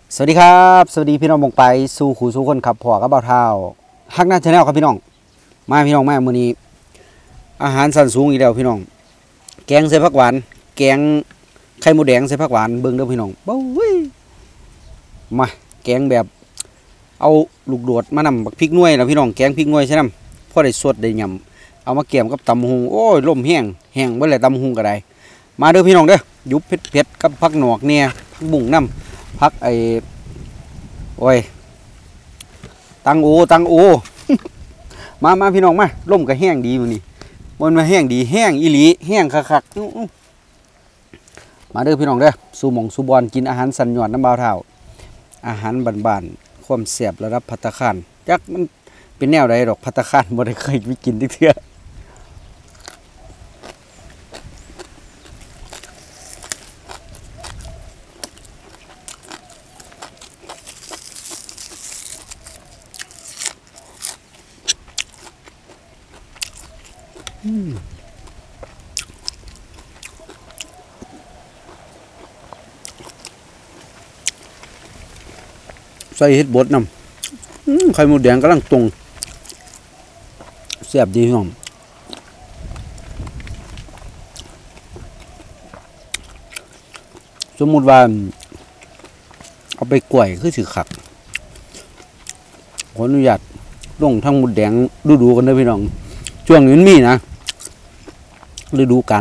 สวัสดีครับสวัสดีพี่น้องมงไปสู่ขู่สู่คนขับพ่อกับเบาเท้าฮักหน้าชาแนลครับพี่น้องมาพี่น้องมามื้อนี้อาหารสันสูงอีกแล้วพี่น้องแกงใส่ผักหวานแกงไข่มดแดงใส่ผักหวานเบิ่งเด้อพี่น้องเบ้าเว้ยมาแกงแบบเอาลูกโดดมานำบักพริกหน่วยนะพี่น้องแกงพริกหน่วยใช่นำพอได้สดได้ยำเอามาเกี่ยมกับตำหุงโอ้ยลมแห้งเบิ่เลยตำหุงก็ได้มาเด้อพี่น้องเด้อยุบเผ็ดๆกับผักหนอกเนี่ยผักบุ้งน้ำผักโอ้ยตังโอ มาพี่น้องมาล่มก็แห้งดีมันนี่มันมาแห้งดีแห้งอีหลีแห้งคักๆมาเด้อพี่น้องเด้อสู่หม่องสู่บอนกินอาหารสันหย่อนน้ำบ่าวเท่าอาหารบ้านๆความแซ่บระดับภัตตาคารจักมันเป็นแนวใดดอกภัตตาคารบ่ได้เคยไปกินเทื่อใส่เฮ็ดบดนำไข่มดแดงกำลังตรงแซ่บดีพี่น้องสมมุติว่าเอาไปกล้วยคือสิคักขออนุญาตลงทั้งมดแดงดูกันเด้อพี่น้องช่วงนี้มันมีนะฤดูกาล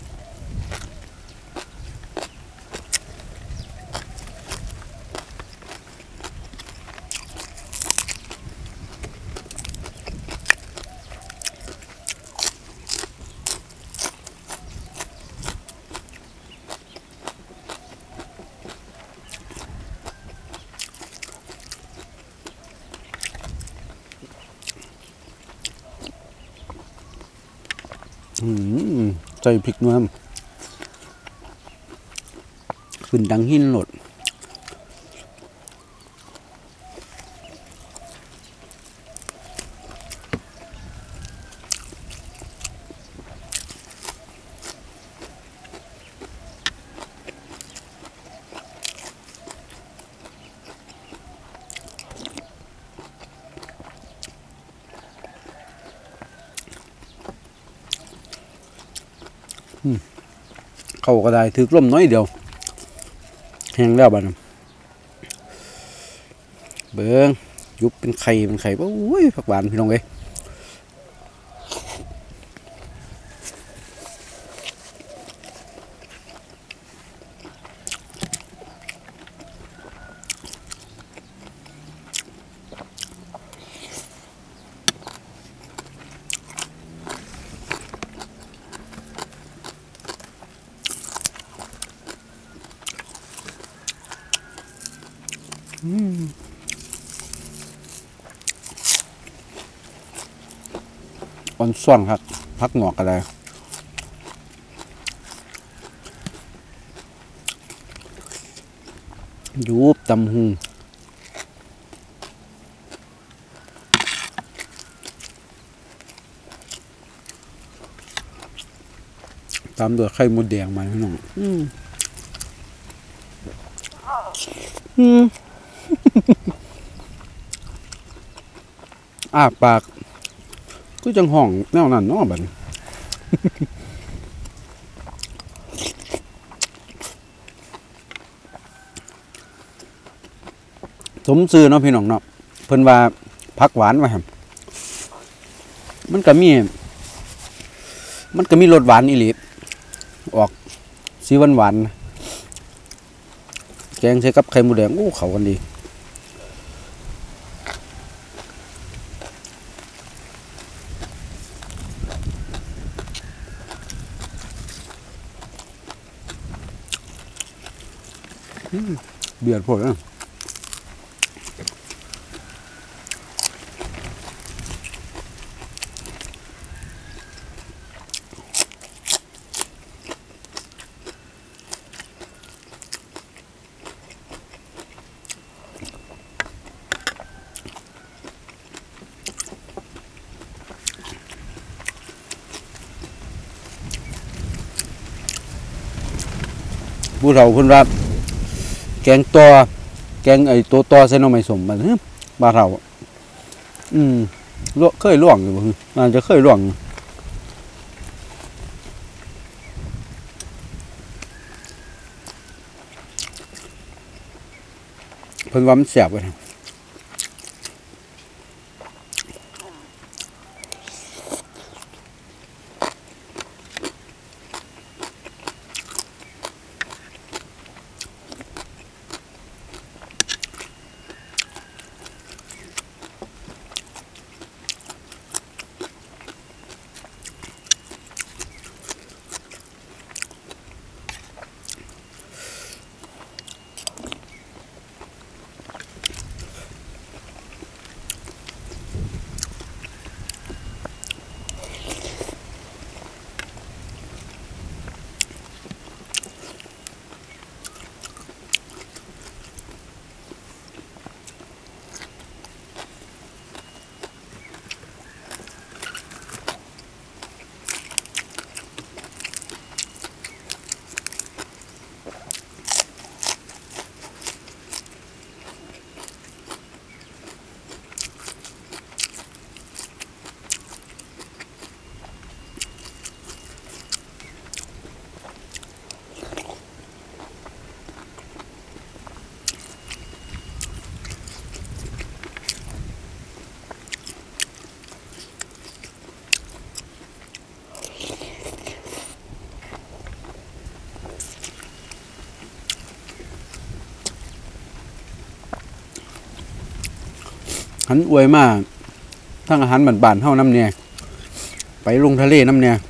ใส่พริกน้ำขึ้นดังหินหลดเข้าก็ได้ถือร่มน้อยเดียวแห้งแล้วบ้านเบิ้งยุบเป็นไข่โอ้ยผักหวานพี่น้องเอ้ยอ่อนส่วนครับพักหงอกอะไรยุบตำหุงตามด้วยไข่มดแดงมาพี่น้องปากก็จังห้องแนวนั้นเนาะบัดสมซื่อเนาะพี่น้องเนาะเพิ่นว่าผักหวานว่าหั่นมันก็มีรสหวานอีหลีออกสีหวานแกงใส่กับไข่มดแดงโอ้เข้ากันดีเบียดพวกนั้นผู้เฒ่าเพิ่นว่าแกงตัวแกงไอ้ตัวต่อใส่หน่อไม้สมมันบ้านเราเคยล่วงอยู่บ่น่าจะเคยล่วงเพิ่นว่ามันแซ่บเว้ยหันอวยมาทั้งอาหารบ้านๆเฮาน้ำเนี่ยไปลงทะเลน้ำเนี่ย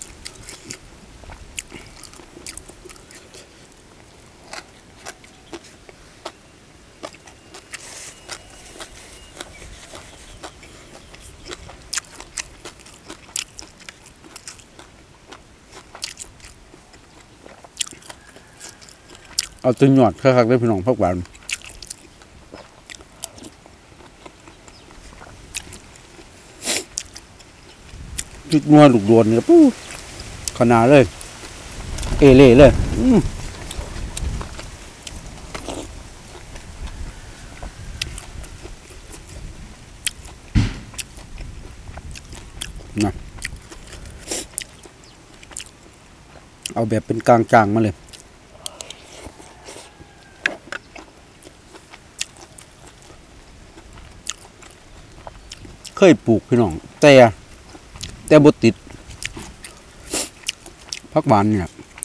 เอาตัวหยอดคักๆได้พี่น้องพักหวานจุดนัวลูกโดนเนี่ยปู้ขนาดเลยเอเล่เลยนะเอาแบบเป็นกลางจางมาเลยเคยปลูกพี่น้องแต่บดติดพักหวานเนี่ย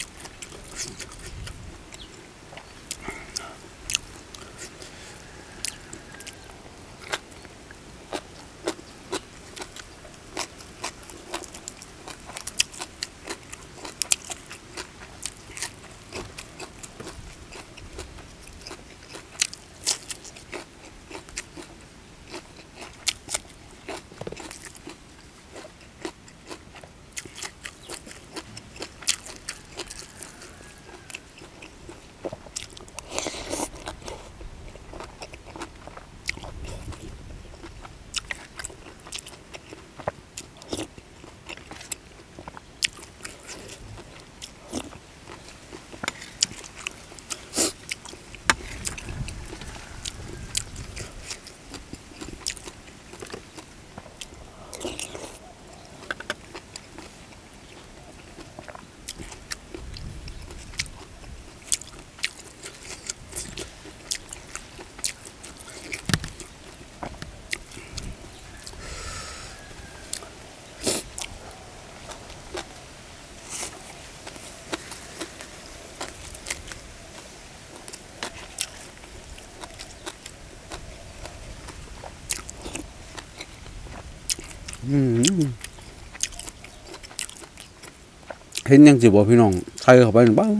เห็นยังสิบอกพี่น้องใครเข้าไปบ้าง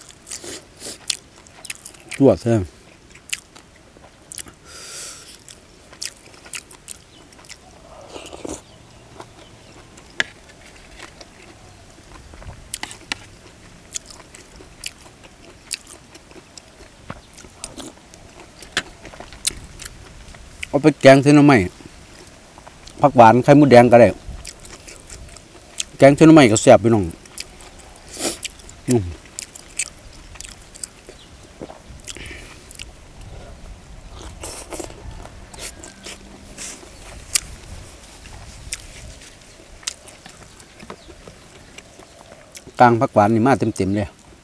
ตรวจแท้เอาไปแกงเส้นหน่อไม้ผักหวานไข่มดแดงก็ได้แกงเส้นหน่อไม้ก็แซ่บพี่น้องกลางผักหวานนี่มาเต็มๆเลย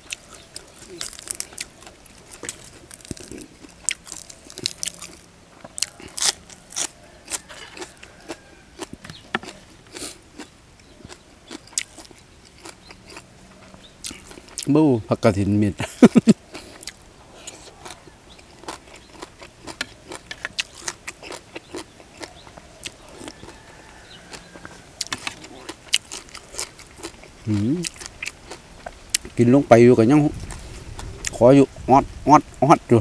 บู้ผักกระถินมิดกินลงไปอยู่กันยังขออยู่ออดอยู่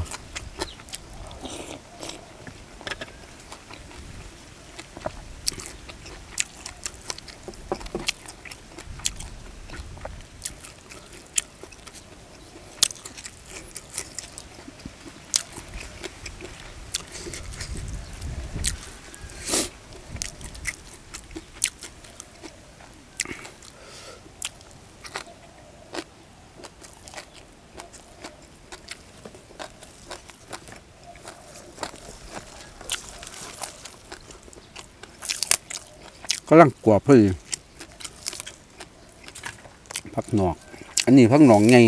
กำลังกวบพอดีผักหนอกอันนี้ผักหนองไง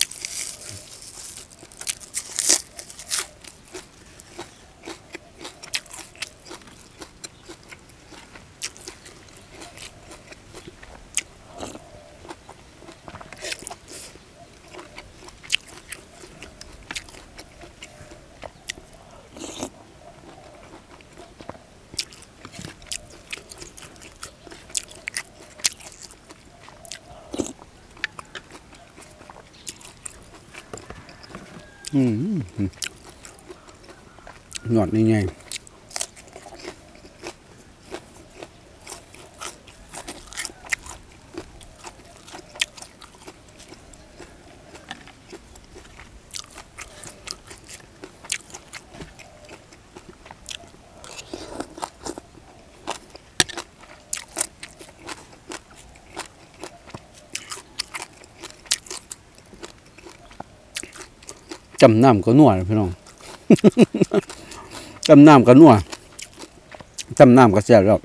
หนอดนี่ไงจำน้ำก็นัวพี่น้อง จำน้ำก็นัวจำน้ำก็แซ่บแล้ว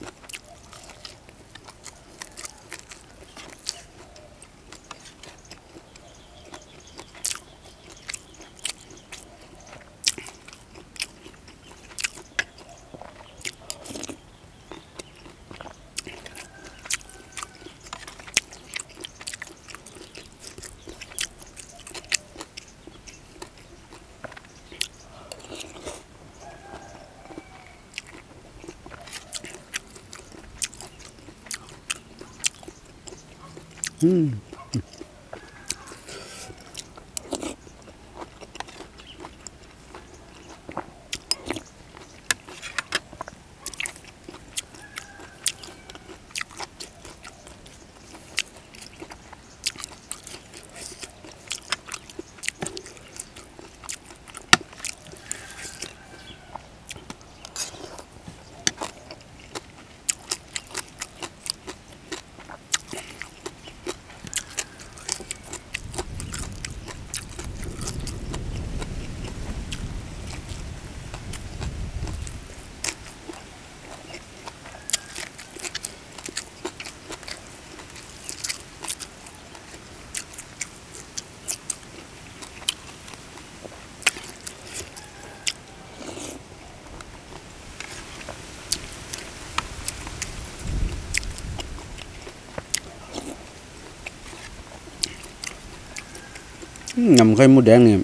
ยำไข่มดแดงนี่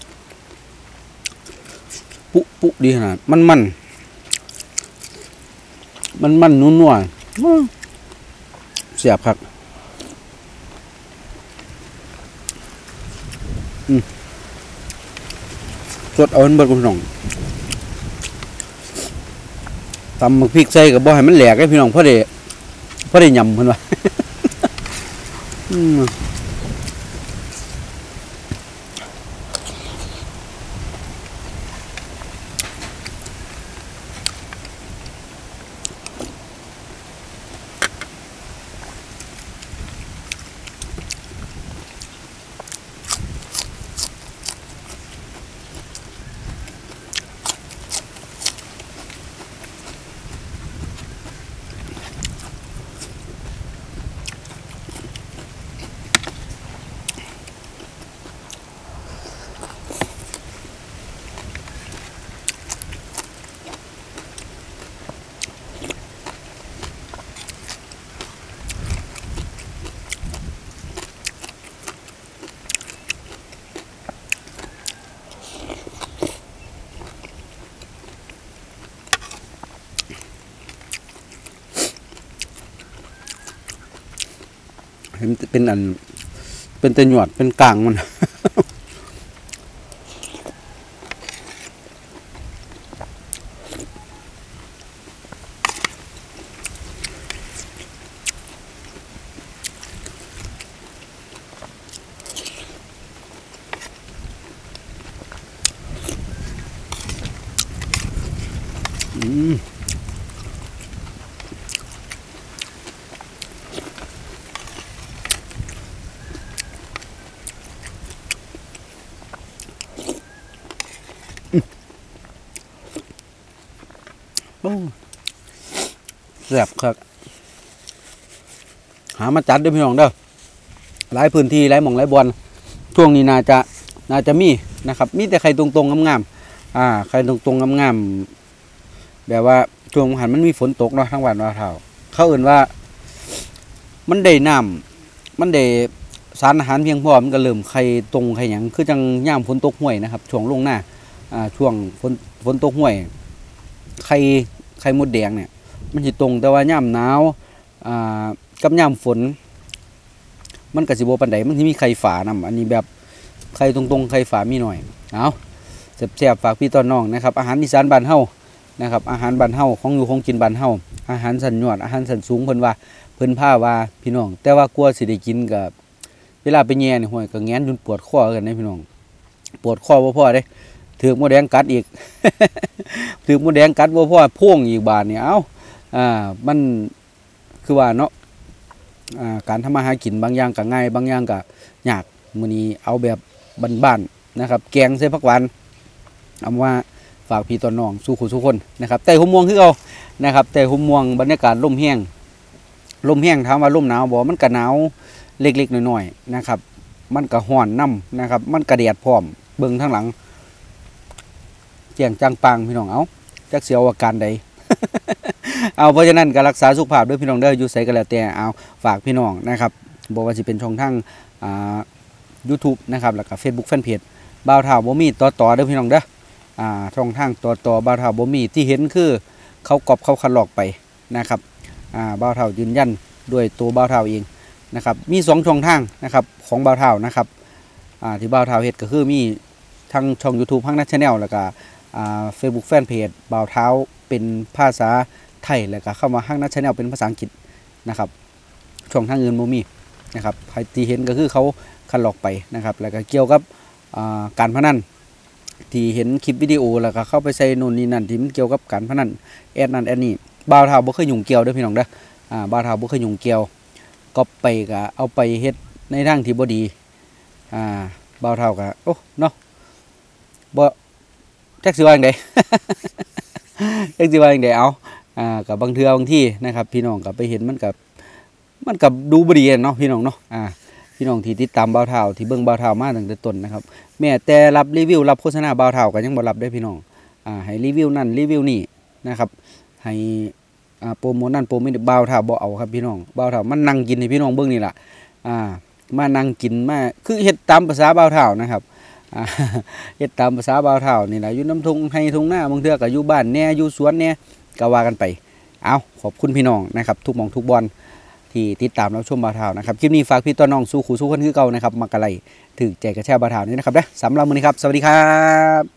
ปุ๊ดีขนาดมันนัวเสียบครับสดเอาเบิดกับพี่น้องตำพริกใส่กับบ่ให้มันแหลกให้พี่น้องพอได้ยำเพิ่นว่าห็นเป็นอันเป็นตะหยวดเป็นกลางมันแซ่บครับหามาจัดด้วยพี่น้องเด้อหลายพื้นที่หลายหม่องหลายบอลช่วงนี้น่าจะมีนะครับมีแต่ไข่ตรงๆงามๆไข่ตรงๆงามๆแบบว่าช่วงหันมันมีฝนตกเนาะทั้งวันว่าเท่าเขาเอื่นว่ามันได้น้ำมันได้สารอาหารเพียงพอมันก็เริ่มไข่ตรงไข่หยังคือจังย่ามฝนตกห่วยนะครับช่วงลงหน้าช่วงฝนตกห่วยไข่มดแดงเนี่ยมันสิตรงแต่ว่าย่ามหนาวกับย่ามฝนมันก็สิบ่ปานใดมันสิมีไข่ฝานำอันนี้แบบไข่ตรงไข่ฝามีหน่อยเอาแซ่บๆฝากพี่ต้อนน้องนะครับอาหารอีสานบ้านเฮานะครับอาหารบ้านเฮาของอยู่ของกินบ้านเฮาอาหารสันยอดอาหารสันสูงเพิ่นว่าเพิ่นพาว่าพี่น้องแต่ว่ากลัวสิได้กินกับเวลาไปแย่นี่ห้วยก็แง้นจนปวดคอกันนะพี่น้องปวดคอบ่พอเด้ถือมดแดงกัดอีก ถือมดแดงกัดบ่พอพ่วงอีกบาดนี่เอ้ามันคือว่าเนาะการทำมาหากินบางอย่างก็ง่ายบางอย่างก็ยากมื้อนี้เอาแบบบ้านๆนะครับแกงใส่ผักหวานเอาว่าฝากพี่ต้นน้องสู้ขู่สู้คนนะครับแต่หุ่มม่วงคือเอานะครับแต่หุ่มม่วงบรรยากาศลมแห้งถามว่าลมหนาวบ่มันก็หนาวเล็กๆน้อยๆนะครับมันก็ร้อนน้ำนะครับมันก็แดดพร้อมเบิ่งข้างหลังแจ้งจังปังพี่น้องเอาจักเสียวอาการใด เอาเพราะฉะนั้นก็รักษาสุขภาพด้วยพี่น้องเด้ออยู่ไสก็แล้วแต่เอาฝากพี่น้องนะครับบ่ว่าสิเป็นช่องทางYouTube นะครับแล้วก็ Facebook Fanpage บ่าวเฒ่าบ่มีต่อเด้อพี่น้องเด้อช่องทางต่อบ่าวเฒ่าบ่มีที่เห็นคือเขากอบเขาคัดลอกไปนะครับบ่าวเฒ่ายืนยันด้วยตัวบ่าวเฒ่าเองนะครับมี2ช่องทางนะครับของบ่าวเฒ่านะครับที่บ่าวเฒ่าเฮ็ดก็คือมีทั้งช่อง YouTube ฮักนัท Channel แล้วก็Facebook Fanpage บ่าวเฒ่าเป็นภาษาไทยแล้วก็เข้ามาฮักนัท Channel เป็นภาษาอังกฤษนะครับช่องทางอื่นบ่มีนะครับใครที่เห็นก็คือเขาคัดลอกไปนะครับแล้วก็เกี่ยวกับการพนันที่เห็นคลิปวิดีโอแล้วก็เข้าไปใส่โน่นนี่นั่นที่มันเกี่ยวกับการพนันแอดนั่นแอดนี่บ่าวเฒ่าบ่เคยยุ่งเกี่ยวเด้อพี่น้องเด้อบ่าวเฒ่าบ่เคยยุ่งเกี่ยวก็ไปก็เอาไปเฮ็ดในทางที่บ่ดีบ่าวเฒ่าก็โอ้เนาะบ่จักสิว่าจังได จักสิว่าจังไดเอากับบางเทื่อบางที่นะครับพี่น้องก็ไปเห็นมันกับดูบ่ดีเนาะพี่น้องเนาะพี่น้องที่ติดตามบ่าวเฒ่าที่เบิ่งบ่าวเฒ่ามาตั้งแต่ต้นนะครับแม้แต่รับรีวิวรับโฆษณาบ่าวเฒ่าก็ยังบ่รับได้พี่น้องให้รีวิวนั่นรีวิวนี่นะครับให้โปรโมทนั่นโปรโมทนี่บ่าวเฒ่าบ่เอาครับพี่น้องบ่าวเฒ่ามันนั่งกินให้พี่น้องเบิ่งนี่ล่ะมานั่งกินมาคือเฮ็ดตามภาษาบ่าวเฒ่านะครับเฮ็ดตามภาษาบ่าวเฒ่านี่ล่ะอยู่น้ำทุ่งให้ทุ่งนาบางเทื่อก็อยู่บ้านแหน่อยู่สวนแหน่ก็ว่ากันไปเอาขอบคุณพี่น้องนะครับทุกหม่องทุกบอลที่ติดตามรับชมบ่าวเฒ่านะครับคลิปนี้ฝากพี่ต้นน้องสู้ขู่สู้คนคือเก่านะครับมักกะไลถึงใจกระแช่บ่าวเฒ่านี่นะครับเด้อสำหรับมื้อนี้ครับสวัสดีครับ